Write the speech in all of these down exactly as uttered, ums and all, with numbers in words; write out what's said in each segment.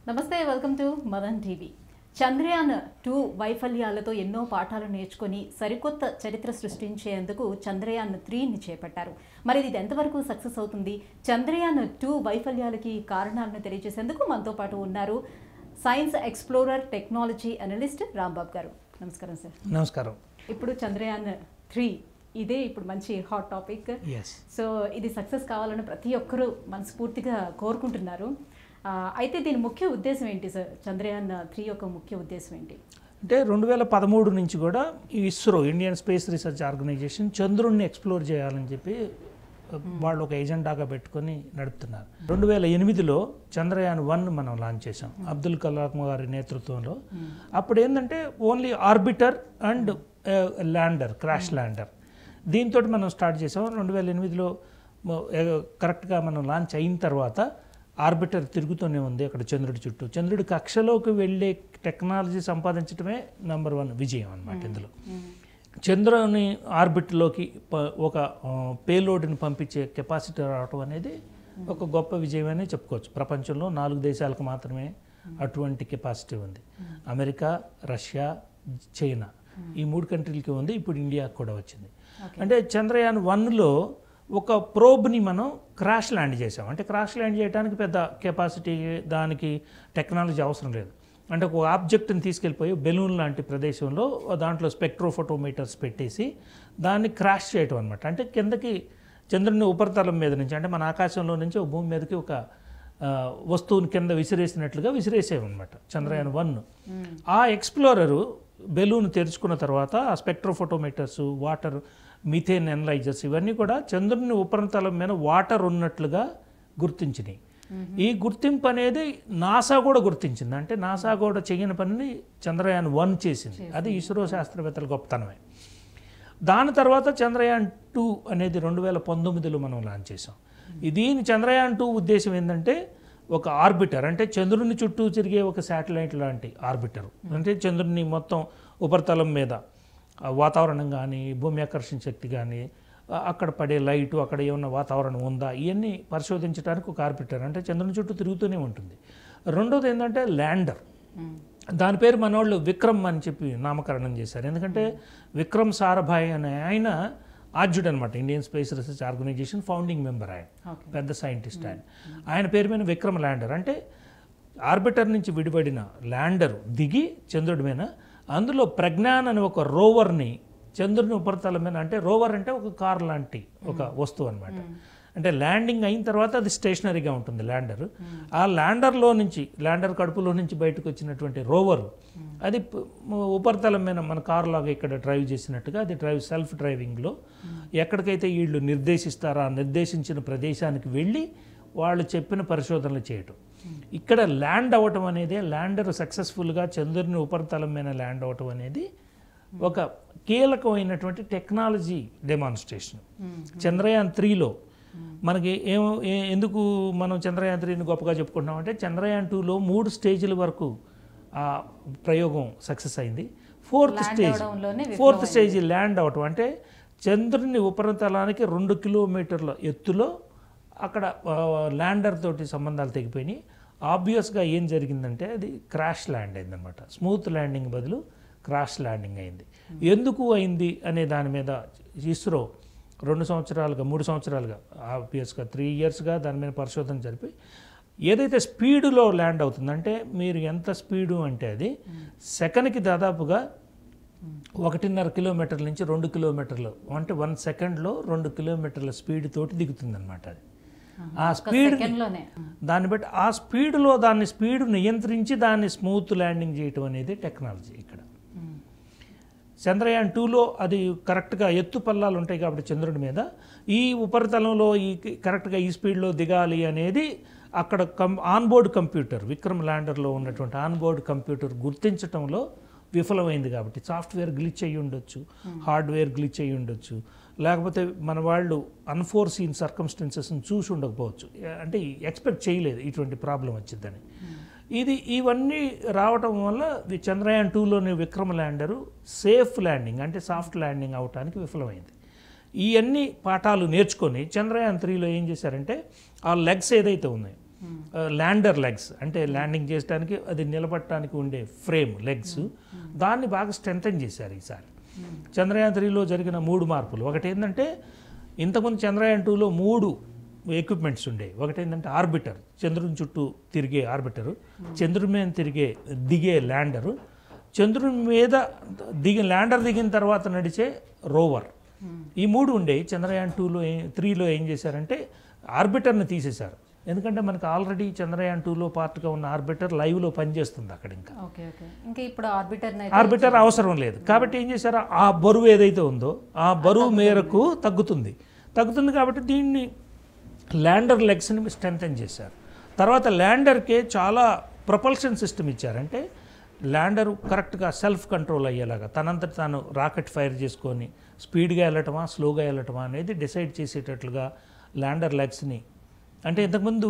నమస్తే, welcome to Madan TV. Chandrayaan two వైఫల్యాలతో ఎన్నో పాఠాలు నేర్చుకొని సరికొత్త చరిత్ర సృష్టించేందుకు చంద్రయాన్ త్రీని చేపట్టారు. మరి ఇది ఎంతవరకు సక్సెస్ అవుతుంది? చంద్రయాన్ టూ వైఫల్యాలకి కారణాలను తెలియజేసేందుకు మనతో పాటు ఉన్నారు science explorer technology analyst Rambabu గారు. నమస్కారం సార్. నమస్కారం. ఇప్పుడు చంద్రయాన్ త్రీ ఇదే ఇప్పుడు మంచి హాట్ టాపిక్. సో ఇది సక్సెస్ కావాలని ప్రతి ఒక్కరూ మనస్ఫూర్తిగా కోరుకుంటున్నారు. అయితే దీని ముఖ్య ఉద్దేశం ఏంటి సార్? చంద్రయాన్ త్రీ యొక్క ముఖ్య ఉద్దేశం ఏంటి అంటే రెండు వేల పదమూడు నుంచి కూడా ఈ ISRO Indian space research organisation చంద్రుడిని ఎక్స్ప్లోర్ చేయాలని చెప్పి వాళ్ళు ఒక ఎజెండాగా పెట్టుకొని నడుపుతున్నారు. రెండు వేల ఎనిమిదిలో చంద్రయాన్ వన్ మనం లాంచ్ చేసాం అబ్దుల్ కలాం గారి నేతృత్వంలో. అప్పుడు ఏంటంటే only orbiter and lander, crash lander, దీంతో మనం స్టార్ట్ చేసాం. రెండు వేల ఎనిమిదిలో కరెక్ట్గా మనం లాంచ్ అయిన తర్వాత ఆర్బిటర్ తిరుగుతూనే ఉంది అక్కడ చంద్రుడి చుట్టూ. చంద్రుడి కక్షలోకి వెళ్ళే టెక్నాలజీ సంపాదించడమే నెంబర్ వన్ విజయం అన్నమాట. ఇందులో చంద్రుని ఆర్బిట్లోకి ఒక పేలోడ్ని పంపించే కెపాసిటీ రావటం అనేది ఒక గొప్ప విజయం అని చెప్పుకోవచ్చు. ప్రపంచంలో నాలుగు దేశాలకు మాత్రమే అటువంటి కెపాసిటీ ఉంది. అమెరికా, రష్యా, చైనా, ఈ మూడు కంట్రీలకి ఉంది. ఇప్పుడు ఇండియాకి కూడా వచ్చింది. అంటే చంద్రయాన్ వన్లో ఒక ప్రోబ్ని మనం క్రాష్ ల్యాండ్ చేసాం. అంటే క్రాష్ ల్యాండ్ చేయడానికి పెద్ద కెపాసిటీ, దానికి టెక్నాలజీ అవసరం లేదు. అంటే ఒక ఆబ్జెక్ట్ని తీసుకెళ్ళిపోయి బెలూన్ లాంటి ప్రదేశంలో దాంట్లో స్పెక్ట్రోఫోటోమీటర్స్ పెట్టేసి దాన్ని క్రాష్ చేయటం అనమాట. అంటే కిందకి చంద్రుని ఉపరితలం మీద నుంచి, అంటే మన ఆకాశంలో నుంచి ఒక భూమి మీదకి ఒక వస్తువుని కింద విసిరేసినట్లుగా విసిరేసేవన్నమాట చంద్రయాన్ వన్. ఆ ఎక్స్ప్లోరరు బెలూన్ తెరుచుకున్న తర్వాత ఆ స్పెక్ట్రోఫోటోమీటర్స్, వాటర్, మిథేన్ ఎనలైజర్స్ ఇవన్నీ కూడా చంద్రుని ఉపరితలం మీద వాటర్ ఉన్నట్లుగా గుర్తించినాయి. ఈ గుర్తింపు అనేది నాసా కూడా గుర్తించింది. అంటే నాసా కూడా చేయని పనిని చంద్రయాన్ వన్ చేసింది. అది ఇస్రో శాస్త్రవేత్తల గొప్పతనమే. దాని తర్వాత చంద్రయాన్ టూ అనేది రెండు వేల పంతొమ్మిదిలో మనం లాంచ్ చేసాం. దీని చంద్రయాన్ టూ ఉద్దేశం ఏంటంటే ఒక ఆర్బిటర్, అంటే చంద్రుని చుట్టూ తిరిగే ఒక శాటిలైట్ లాంటి ఆర్బిటర్. అంటే చంద్రుని మొత్తం ఉపరితలం మీద వాతావరణం కానీ, భూమి ఆకర్షణ శక్తి కానీ, అక్కడ పడే లైటు, అక్కడ ఏమన్నా వాతావరణం ఉందా, ఇవన్నీ పరిశోధించడానికి ఒక ఆర్బిటర్, అంటే చంద్రుని చుట్టూ తిరుగుతూనే ఉంటుంది. రెండోది ఏంటంటే ల్యాండర్. దాని పేరు మన వాళ్ళు విక్రమ్ అని చెప్పి నామకరణం చేశారు. ఎందుకంటే విక్రమ్ సారాభాయ్ అనే ఆయన ఆర్జుడ్ అనమాట. Indian space research organisation founding member ఆయన, పెద్ద సైంటిస్ట్ ఆయన. ఆయన పేరు మీద విక్రమ్ ల్యాండర్. అంటే ఆర్బిటర్ నుంచి విడిపడిన ల్యాండర్ దిగి చంద్రుడి మీద, అందులో ప్రజ్ఞాన్ అనే ఒక రోవర్ని చంద్రుని ఉపరితలం మీద, అంటే రోవర్ అంటే ఒక కార్ లాంటి ఒక వస్తువు అనమాట. అంటే ల్యాండింగ్ అయిన తర్వాత అది స్టేషనరీగా ఉంటుంది ల్యాండర్. ఆ ల్యాండర్లో నుంచి, ల్యాండర్ కడుపులో నుంచి బయటకు వచ్చినటువంటి రోవర్ అది ఉపరితలం మీద మన కారు లాగా ఇక్కడ డ్రైవ్ చేసినట్టుగా అది డ్రైవ్ సెల్ఫ్ డ్రైవింగ్లో ఎక్కడికైతే వీళ్ళు నిర్దేశిస్తారో ఆ నిర్దేశించిన ప్రదేశానికి వెళ్ళి వాళ్ళు చెప్పిన పరిశోధనలు చేయటం. ఇక్కడ ల్యాండ్ అవ్వటం అనేది, ల్యాండర్ సక్సెస్ఫుల్గా చంద్రుని ఉపరితలం మీద ల్యాండ్ అవ్వటం అనేది ఒక కీలకమైనటువంటి టెక్నాలజీ డెమాన్స్ట్రేషన్. చంద్రయాన్ త్రీలో మనకి ఏమో ఎందుకు మనం చంద్రయాన్ త్రీని గొప్పగా చెప్పుకుంటున్నాం అంటే చంద్రయాన్ టూలో మూడు స్టేజ్ల వరకు ఆ ప్రయోగం సక్సెస్ అయింది. Fourth stage fourth stage land అవటం, అంటే చంద్రుని ఉపరితలానికి రెండు కిలోమీటర్ల ఎత్తులో అక్కడ ల్యాండర్ తోటి సంబంధాలు తెగిపోయినాయి. ఆబ్వియస్గా ఏం జరిగిందంటే అది క్రాష్ ల్యాండ్ అయిందనమాట. స్మూత్ ల్యాండింగ్ బదులు క్రాష్ ల్యాండింగ్ అయింది. ఎందుకు అయింది అనే దాని మీద ఇస్రో రెండు సంవత్సరాలుగా మూడు సంవత్సరాలుగా ఆబ్వియస్గా త్రీ ఇయర్స్గా దాని మీద పరిశోధన జరిపి ఏదైతే స్పీడులో ల్యాండ్ అవుతుందంటే, మీరు ఎంత స్పీడు అంటే అది సెకండ్కి దాదాపుగా ఒకటిన్నర కిలోమీటర్ల నుంచి రెండు కిలోమీటర్లు, అంటే వన్ సెకండ్లో రెండు కిలోమీటర్ల స్పీడ్ తోటి దిగుతుంది అనమాట. అది ఆ స్పీడ్ దాన్ని బట్టి ఆ స్పీడ్లో దాన్ని స్పీడ్ నియంత్రించి దాన్ని స్మూత్ ల్యాండింగ్ చేయటం అనేది టెక్నాలజీ. ఇక్కడ చంద్రయాన్ టూలో అది కరెక్ట్గా ఎత్తు పల్లాలు ఉంటాయి కాబట్టి చంద్రుడి మీద ఈ ఉపరితలంలో ఈ కరెక్ట్గా ఈ స్పీడ్లో దిగాలి అనేది అక్కడ కం ఆన్బోర్డ్ కంప్యూటర్, విక్రమ్ ల్యాండర్లో ఉన్నటువంటి ఆన్బోర్డ్ కంప్యూటర్ గుర్తించడంలో విఫలమైంది. కాబట్టి సాఫ్ట్వేర్ గ్లిచ్ అయ్యి ఉండొచ్చు, హార్డ్వేర్ గ్లిచ్ అయ్యి ఉండొచ్చు, లేకపోతే మన వాళ్ళు అన్ఫోర్సీన్ సర్కమ్స్టెన్సెస్ని చూసి ఉండకపోవచ్చు. అంటే ఎక్స్పెక్ట్ చేయలేదు ఇటువంటి ప్రాబ్లం వచ్చిందని. ఇది ఇవన్నీ రావటం వల్ల చంద్రయాన్ టూలోని విక్రమ్ ల్యాండరు సేఫ్ ల్యాండింగ్, అంటే సాఫ్ట్ ల్యాండింగ్ అవటానికి విఫలమైంది. ఇవన్నీ పాఠాలు నేర్చుకొని చంద్రయాన్ త్రీలో ఏం చేశారంటే ఆ లెగ్స్ ఏదైతే ఉన్నాయో ల్యాండర్ లెగ్స్ అంటే ల్యాండింగ్ చేయడానికి అది నిలబడటానికి ఉండే ఫ్రేమ్ లెగ్స్ దాన్ని బాగా స్ట్రెంథన్ చేశారు ఈసారి. చంద్రయాన్ త్రీలో జరిగిన మూడు మార్పులు ఒకటి ఏంటంటే ఇంతకుముందు చంద్రయాన్ టూలో మూడు ఎక్విప్మెంట్స్ ఉండేవి. ఒకటి ఏంటంటే ఆర్బిటర్, చంద్రుని చుట్టూ తిరిగే ఆర్బిటరు, చంద్రుని మీద తిరిగే దిగే ల్యాండరు, చంద్రుని మీద దిగి ల్యాండర్ దిగిన తర్వాత నడిచే రోవర్. ఈ మూడు ఉండే చంద్రయాన్ టూలో త్రీలో ఏం చేశారంటే ఆర్బిటర్ని తీసేశారు. ఎందుకంటే మనకు ఆల్రెడీ చంద్రయాన్ టూలో పార్ట్గా ఉన్న ఆర్బిటర్ లైవ్లో పనిచేస్తుంది అక్కడ. ఇంకా ఇంకా ఇప్పుడు ఆర్బిటర్ ఆర్బిటర్ అవసరం లేదు కాబట్టి ఏం చేశారు, ఆ బరువు ఏదైతే ఉందో ఆ బరువు మేరకు తగ్గుతుంది తగ్గుతుంది కాబట్టి దీన్ని ల్యాండర్ లెగ్స్ని స్ట్రెంథన్ చేశారు. తర్వాత ల్యాండర్కే చాలా ప్రొపల్షన్ సిస్టమ్ ఇచ్చారంటే ల్యాండర్ కరెక్ట్గా సెల్ఫ్ కంట్రోల్ అయ్యేలాగా తనంతట తాను రాకెట్ ఫైర్ చేసుకొని స్పీడ్గా వెళ్ళటమా స్లోగా వెళ్ళటమా అనేది డిసైడ్ చేసేటట్లుగా ల్యాండర్ లెగ్స్ని, అంటే ఇంతకుముందు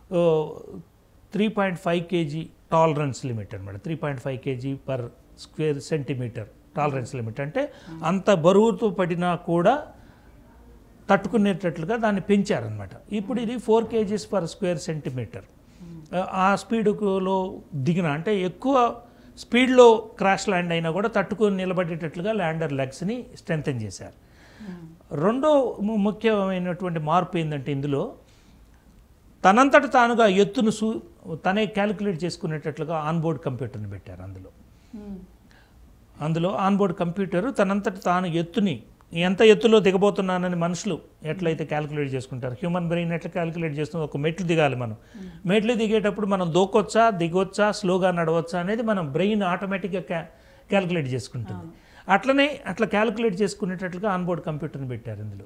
three point five kg tolerance limit అనమాట, three point five kg per square centimetre tolerance limit, అంటే అంత బరువుతో పడినా కూడా తట్టుకునేటట్లుగా దాన్ని పెంచారనమాట. ఇప్పుడు ఇది four kgs per square centimetre. ఆ స్పీడ్లో దిగిన అంటే ఎక్కువ స్పీడ్లో క్రాష్ ల్యాండ్ అయినా కూడా తట్టుకొని నిలబడేటట్లుగా ల్యాండర్ లెగ్స్ని స్ట్రెంథన్ చేశారు. రెండో ముఖ్యమైనటువంటి మార్పు ఏంటంటే ఇందులో తనంతట తానుగా ఎత్తును సూ తనే క్యాలిక్యులేట్ చేసుకునేటట్లుగా ఆన్బోర్డ్ కంప్యూటర్ని పెట్టారు. అందులో అందులో ఆన్బోర్డ్ కంప్యూటర్ తనంతట తాను ఎత్తుని ఎంత ఎత్తులో దిగబోతున్నానని మనుషులు ఎట్లయితే క్యాలిక్యులేట్ చేసుకుంటారు, హ్యూమన్ బ్రెయిన్ ఎట్లా క్యాలిక్యులేట్ చేస్తుంది, ఒక మెట్లు దిగాలి మనం, మెట్లు దిగేటప్పుడు మనం దూకొచ్చా దిగొచ్చా స్లోగా నడవచ్చా అనేది మనం బ్రెయిన్ ఆటోమేటిక్గా క్యా క్యాలిక్యులేట్ చేసుకుంటుంది. అట్లనే అట్లా క్యాలిక్యులేట్ చేసుకునేటట్లుగా ఆన్బోర్డ్ కంప్యూటర్ని పెట్టారు ఇందులో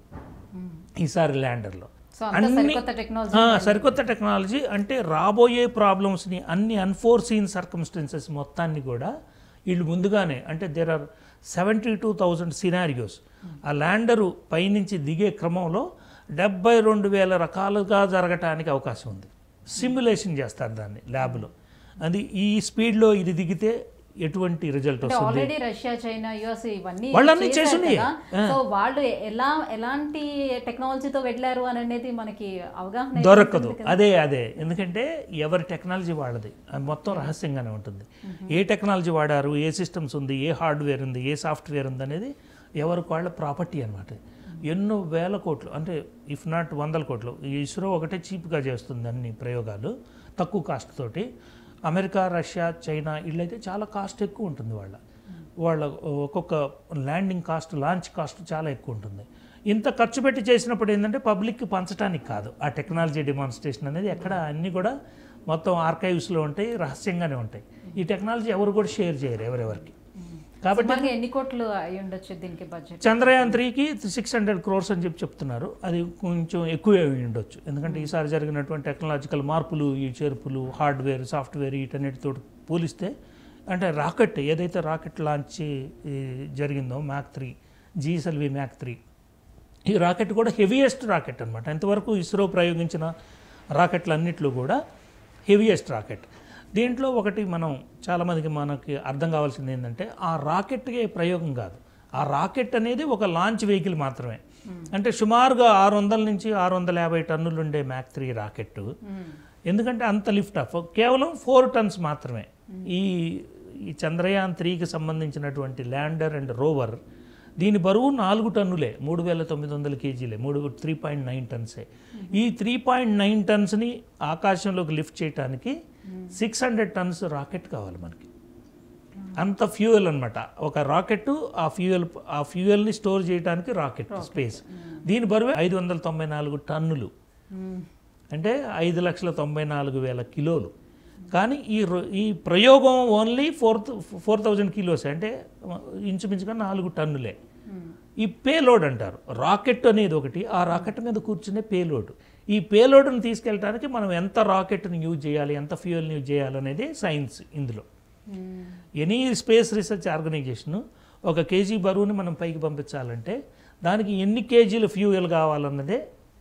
ఈసారి ల్యాండర్లో. అన్ని సరికొత్త టెక్నాలజీ అంటే రాబోయే ప్రాబ్లమ్స్ని అన్ని అన్ఫోర్సీన్ సర్కమ్స్టెన్సెస్ మొత్తాన్ని కూడా వీళ్ళు ముందుగానే, అంటే there are seventy two thousand scenarios ఆ ల్యాండరు పైనుంచి దిగే క్రమంలో డెబ్బై రెండు వేల రకాలుగా జరగటానికి అవకాశం ఉంది. సిమ్యులేషన్ చేస్తారు దాన్ని ల్యాబ్లో. అది ఈ స్పీడ్లో ఇది దిగితే ఎటువంటి రిజల్ట్ వస్తుంది. ఆల్రెడీ రష్యా చైనా యుఎస్ ఇవన్నీ వాళ్ళన్నీ చేస్తున్నాయి. సో వాళ్ళు ఎలా ఎలాంటి టెక్నాలజీతో వెళ్ళారు అనేది మనకి అవగాహన దొరకదు. అదే అదే ఎందుకంటే ఎవరి టెక్నాలజీ వాళ్ళది, అది మొత్తం రహస్యంగానే ఉంటుంది. ఏ టెక్నాలజీ వాడారు, ఏ సిస్టమ్స్ ఉంది, ఏ హార్డ్వేర్ ఉంది, ఏ సాఫ్ట్వేర్ ఉంది అనేది ఎవరికి వాళ్ళ ప్రాపర్టీ అనమాట. ఎన్నో వేల కోట్లు అంటే ఇఫ్ నాట్ వందల కోట్లు ఈ ఇస్రో ఒకటే చీప్గా చేస్తుంది అన్ని ప్రయోగాలు తక్కువ కాస్ట్ తోటి. అమెరికా రష్యా చైనా వీళ్ళైతే చాలా కాస్ట్ ఎక్కువ ఉంటుంది. వాళ్ళ వాళ్ళ ఒక్కొక్క ల్యాండింగ్ కాస్ట్ లాంచ్ కాస్ట్ చాలా ఎక్కువ ఉంటుంది. ఇంత ఖర్చు పెట్టి చేసినప్పుడు ఏంటంటే పబ్లిక్కి పంచడానికి కాదు, ఆ టెక్నాలజీ డెమాన్స్ట్రేషన్ అనేది ఎక్కడ అన్నీ కూడా మొత్తం ఆర్కైవ్స్లో ఉంటాయి, రహస్యంగానే ఉంటాయి. ఈ టెక్నాలజీ ఎవరు కూడా షేర్ చేయరు ఎవరెవరికి. కాబట్టి ఎన్ని కోట్లు అయి ఉండొచ్చు దీనికి బడ్జెట్? చంద్రయాన్ త్రీకి సిక్స్ హండ్రెడ్ క్రోర్స్ అని చెప్పి చెప్తున్నారు. అది కొంచెం ఎక్కువే ఉండొచ్చు ఎందుకంటే ఈసారి జరిగినటువంటి టెక్నాలజికల్ మార్పులు, ఈ చేర్పులు, హార్డ్వేర్ సాఫ్ట్వేర్ వీటన్నిటితో పోలిస్తే, అంటే రాకెట్ ఏదైతే రాకెట్ లాంచ్ జరిగిందో mark three GSLV mark three, ఈ రాకెట్ కూడా హెవీయెస్ట్ రాకెట్ అనమాట. ఇంతవరకు ఇస్రో ప్రయోగించిన రాకెట్లు అన్నిట్లో కూడా హెవీయెస్ట్ రాకెట్. దీంట్లో ఒకటి మనం చాలామందికి మనకి అర్థం కావాల్సింది ఏంటంటే ఆ రాకెట్కే ప్రయోగం కాదు, ఆ రాకెట్ అనేది ఒక లాంచ్ వెహికల్ మాత్రమే. అంటే సుమారుగా ఆరు వందల నుంచి ఆరు వందల యాభై టన్నులు ఉండే మ్యాక్ త్రీ రాకెట్, ఎందుకంటే అంత లిఫ్ట్ ఆఫ్ కేవలం ఫోర్ టన్స్ మాత్రమే. ఈ ఈ చంద్రయాన్ త్రీకి సంబంధించినటువంటి ల్యాండర్ అండ్ రోవర్ దీని బరువు నాలుగు టన్నులే, మూడు వేల తొమ్మిది వందల కేజీలే, మూడు త్రీ పాయింట్ నైన్ టన్సే. ఈ త్రీ పాయింట్ నైన్ టన్స్ని ఆకాశంలోకి లిఫ్ట్ చేయడానికి సిక్స్ హండ్రెడ్ టన్స్ రాకెట్ కావాలి మనకి. అంత ఫ్యూయల్ అనమాట ఒక రాకెట్. ఆ ఫ్యూయల్ ఆ ఫ్యూయల్ని స్టోర్ చేయడానికి రాకెట్ స్పేస్. దీని బరువు ఐదు వందల తొంభై నాలుగు టన్నులు, అంటే ఐదు లక్షల తొంభై నాలుగు వేల కిలోలు. కానీ ఈ ఈ ప్రయోగం only four four thousand kilos, అంటే ఇంచుమించుగా నాలుగు టన్నులే. ఈ పేలోడ్ అంటారు, రాకెట్ అనేది ఒకటి, ఆ రాకెట్ మీద కూర్చునే పేలోడ్. ఈ పేలోడ్ని తీసుకెళ్ళడానికి మనం ఎంత రాకెట్ని యూజ్ చేయాలి, ఎంత ఫ్యూయల్ని యూజ్ చేయాలి అనేది సైన్స్ ఇందులో. ఎనీ స్పేస్ రీసెర్చ్ ఆర్గనైజేషను ఒక కేజీ బరువుని మనం పైకి పంపించాలంటే దానికి ఎన్ని కేజీల ఫ్యూయల్ కావాలన్నదే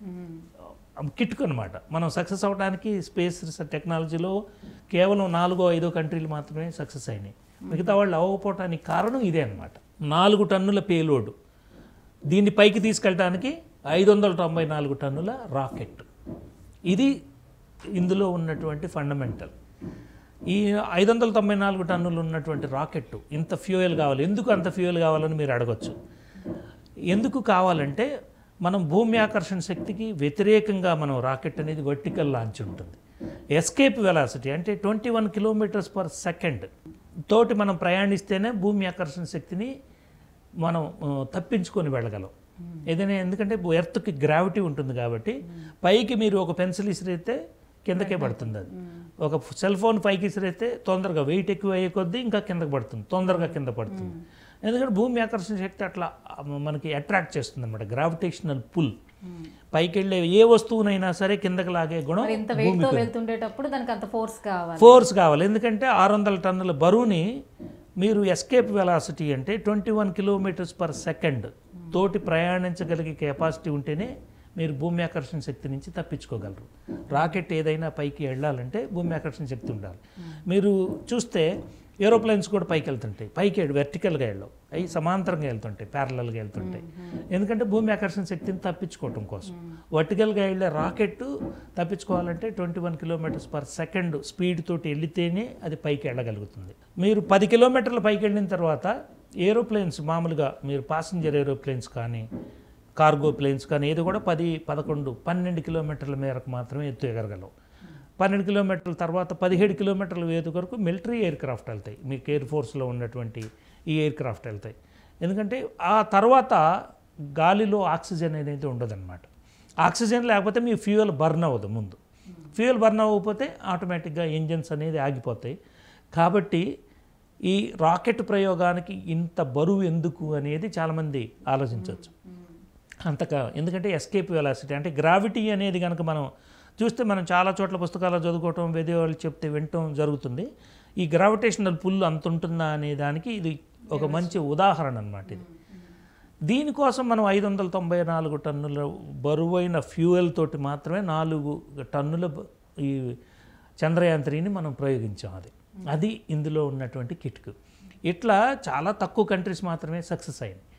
కిట్కు అనమాట. మనం సక్సెస్ అవడానికి స్పేస్ రీసెర్చ్ టెక్నాలజీలో కేవలం నాలుగో ఐదో కంట్రీలు మాత్రమే సక్సెస్ అయినాయి, మిగతా వాళ్ళు అవ్వకపోవటానికి కారణం ఇదే అనమాట. నాలుగు టన్నుల పేలోడ్, దీన్ని పైకి తీసుకెళ్ళడానికి ఐదు వందల తొంభై నాలుగు టన్నుల రాకెట్. ఇది ఇందులో ఉన్నటువంటి ఫండమెంటల్. ఈ ఐదు వందల తొంభై నాలుగు టన్నులు ఉన్నటువంటి రాకెట్ ఇంత ఫ్యూయల్ కావాలి, ఎందుకు అంత ఫ్యూయల్ కావాలని మీరు అడగచ్చు. ఎందుకు కావాలంటే మనం భూమి ఆకర్షణ శక్తికి వ్యతిరేకంగా మనం రాకెట్ అనేది వర్టికల్ లాంచ్ ఉంటుంది. ఎస్కేప్ వెలాసిటీ అంటే twenty one kilometres per second తోటి మనం ప్రయాణిస్తేనే భూమి ఆకర్షణ శక్తిని మనం తప్పించుకొని వెళ్ళగలం ఏదైనా. ఎందుకంటే ఎర్త్కి గ్రావిటీ ఉంటుంది కాబట్టి పైకి మీరు ఒక పెన్సిల్ ఇసిరైతే కిందకే పడుతుంది. అది ఒక సెల్ ఫోన్ పైకి ఇసిరైతే తొందరగా వెయిట్ ఎక్కువ అయ్యే కొద్దీ ఇంకా కిందకి పడుతుంది, తొందరగా కింద పడుతుంది. ఎందుకంటే భూమి ఆకర్షణ శక్తి అట్లా మనకి అట్రాక్ట్ చేస్తుంది అనమాట, గ్రావిటేషనల్ పుల్. పైకి వెళ్ళే ఏ వస్తువునైనా సరే కిందకి లాగే గుణం ఫోర్స్ కావాలి. ఎందుకంటే ఆరు వందల టన్నుల బరువుని మీరు ఎస్కేప్ వెలాసిటీ అంటే twenty one kilometres per second తోటి ప్రయాణించగలిగే కెపాసిటీ ఉంటేనే మీరు భూమి ఆకర్షణ శక్తి నుంచి తప్పించుకోగలరు. రాకెట్ ఏదైనా పైకి వెళ్ళాలంటే భూమి ఆకర్షణ శక్తి ఉండాలి. మీరు చూస్తే ఏరోప్లేన్స్ కూడా పైకి వెళ్తుంటాయి, పైకి వెర్టికల్గా వెళ్ళవు, అవి సమాంతరంగా వెళ్తుంటాయి, ప్యారలల్గా వెళ్తుంటాయి. ఎందుకంటే భూమి ఆకర్షణ శక్తిని తప్పించుకోవటం కోసం. వర్టికల్గా వెళ్ళే రాకెట్ తప్పించుకోవాలంటే twenty one kilometres per second speed తోటి వెళితేనే అది పైకి వెళ్ళగలుగుతుంది. మీరు పది కిలోమీటర్ల పైకి వెళ్ళిన తర్వాత ఏరోప్లేన్స్ మామూలుగా మీరు పాసింజర్ ఏరోప్లేన్స్ కానీ కార్గో ప్లేన్స్ కానీ ఏది కూడా పది పదకొండు పన్నెండు కిలోమీటర్ల మేరకు మాత్రమే ఎత్తు ఎగరగలవు. పన్నెండు కిలోమీటర్ల తర్వాత పదిహేడు కిలోమీటర్ల వేది వరకు మిలిటరీ ఎయిర్ క్రాఫ్ట్ వెళ్తాయి, మీకు ఎయిర్ ఫోర్స్లో ఉన్నటువంటి ఈ ఎయిర్ క్రాఫ్ట్ వెళ్తాయి. ఎందుకంటే ఆ తర్వాత గాలిలో ఆక్సిజన్ అనేది ఉండదన్నమాట. ఆక్సిజన్ లేకపోతే మీ ఫ్యూయల్ బర్న్ అవ్వదు. ముందు ఫ్యూయల్ బర్న్ అవ్వకపోతే ఆటోమేటిక్గా ఇంజన్స్ అనేది ఆగిపోతాయి. కాబట్టి ఈ రాకెట్ ప్రయోగానికి ఇంత బరువు ఎందుకు అనేది చాలామంది ఆలోచించవచ్చు. అంతగా ఎందుకంటే ఎస్కేప్ వెలాసిటీ అంటే గ్రావిటీ అనేది కనుక మనం చూస్తే మనం చాలా చోట్ల పుస్తకాలు చదువుకోవటం, వేరే వాళ్ళు చెప్తే వినటం జరుగుతుంది. ఈ గ్రావిటేషనల్ పుల్ అంత ఉంటుందా అనే దానికి ఇది ఒక మంచి ఉదాహరణ అన్నమాట. ఇది దీనికోసం మనం ఐదు వందల తొంభై నాలుగు టన్నుల బరువైన ఫ్యూయల్ తోటి మాత్రమే నాలుగు టన్నుల ఈ చంద్రయాన్ త్రీని మనం ప్రయోగించాం. అది అది ఇందులో ఉన్నటువంటి కిట్కు. ఇట్లా చాలా తక్కువ కంట్రీస్ మాత్రమే సక్సెస్ అయింది.